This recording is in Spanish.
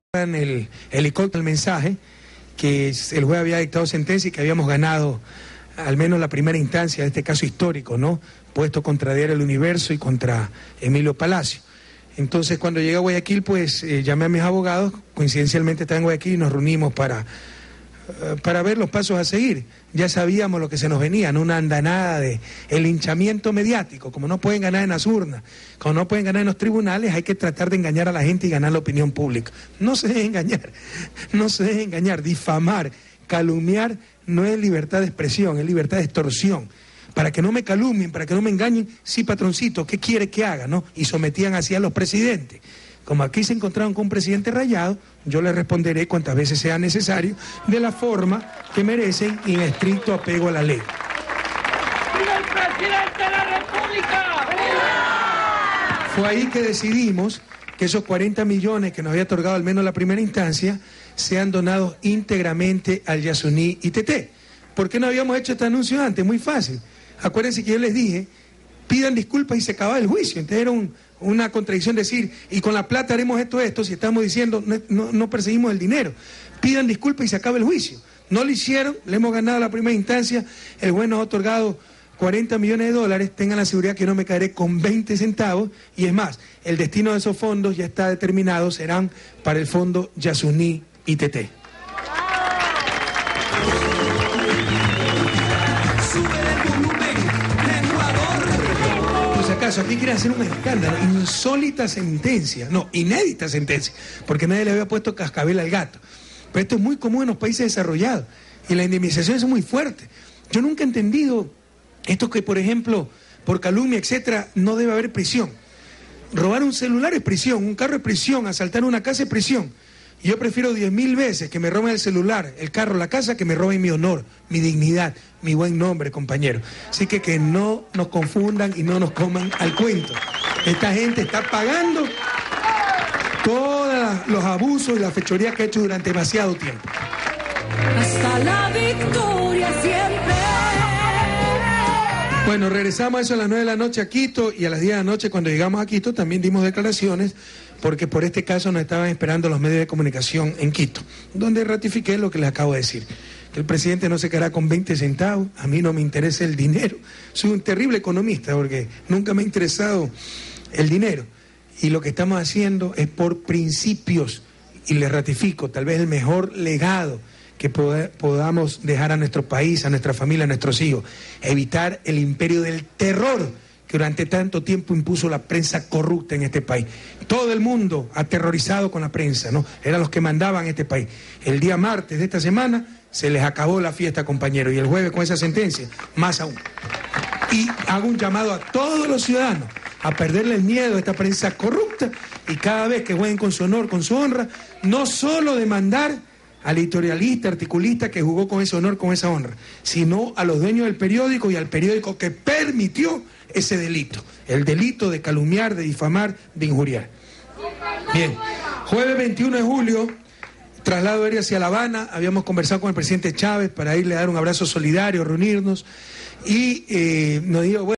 en el helicóptero el mensaje que el juez había dictado sentencia y que habíamos ganado al menos la primera instancia de este caso histórico, ¿no? Puesto contra Diario El Universo y contra Emilio Palacio. Entonces, cuando llegué a Guayaquil, pues llamé a mis abogados, coincidencialmente estaban en Guayaquil y nos reunimos para ver los pasos a seguir. Ya sabíamos lo que se nos venía, ¿no? Una andanada de el linchamiento mediático. Como no pueden ganar en las urnas, como no pueden ganar en los tribunales, hay que tratar de engañar a la gente y ganar la opinión pública. No se dejen engañar, no se dejen engañar. Difamar, calumniar no es libertad de expresión, es libertad de extorsión. Para que no me calumnien, para que no me engañen, sí, patroncito, ¿qué quiere que haga, no? Y sometían así a los presidentes. Como aquí se encontraron con un presidente rayado, yo les responderé cuantas veces sea necesario, de la forma que merecen y en estricto apego a la ley. ¡Viva el presidente de la República! ¡Viva! Fue ahí que decidimos que esos 40 millones que nos había otorgado al menos la primera instancia sean donados íntegramente al Yasuní ITT. ¿Por qué no habíamos hecho este anuncio antes? Muy fácil. Acuérdense que yo les dije, pidan disculpas y se acababa el juicio. Entonces era una contradicción decir, y con la plata haremos esto, si estamos diciendo, no perseguimos el dinero. Pidan disculpas y se acaba el juicio. No lo hicieron, le hemos ganado la primera instancia, el juez nos ha otorgado 40 millones de dólares, tengan la seguridad que no me caeré con 20 centavos, y es más, el destino de esos fondos ya está determinado, serán para el fondo Yasuní ITT. ¿Acaso aquí quieren hacer un escándalo? Insólita sentencia, no, inédita sentencia, porque nadie le había puesto cascabel al gato. Pero esto es muy común en los países desarrollados y las indemnizaciones son muy fuertes. Yo nunca he entendido esto que, por ejemplo, por calumnia, etcétera, no debe haber prisión. Robar un celular es prisión, un carro es prisión, asaltar una casa es prisión. Y yo prefiero 10.000 veces que me roben el celular, el carro, la casa, que me roben mi honor, mi dignidad, mi buen nombre, compañero. Así que no nos confundan y no nos coman al cuento. Esta gente está pagando todos los abusos y las fechorías que ha hecho durante demasiado tiempo. Hasta la victoria siempre. Bueno, regresamos a eso a las 9 de la noche a Quito, y a las 10 de la noche cuando llegamos a Quito también dimos declaraciones, porque por este caso nos estaban esperando los medios de comunicación en Quito, donde ratifiqué lo que les acabo de decir, que el presidente no se quedará con 20 centavos, a mí no me interesa el dinero, soy un terrible economista porque nunca me ha interesado el dinero, y lo que estamos haciendo es por principios, y les ratifico, tal vez el mejor legado que podamos dejar a nuestro país, a nuestra familia, a nuestros hijos, evitar el imperio del terror que durante tanto tiempo impuso la prensa corrupta en este país. Todo el mundo aterrorizado con la prensa, ¿no? Eran los que mandaban en este país. El día martes de esta semana se les acabó la fiesta, compañeros, y el jueves con esa sentencia, más aún. Y hago un llamado a todos los ciudadanos a perderle el miedo a esta prensa corrupta, y cada vez que jueguen con su honor, con su honra, no solo demandar al editorialista, articulista que jugó con ese honor, con esa honra, sino a los dueños del periódico y al periódico que permitió ese delito, el delito de calumniar, de difamar, de injuriar. Bien, jueves 21 de julio, traslado aéreo hacia La Habana, habíamos conversado con el presidente Chávez para irle a dar un abrazo solidario, reunirnos, y nos dijo, bueno,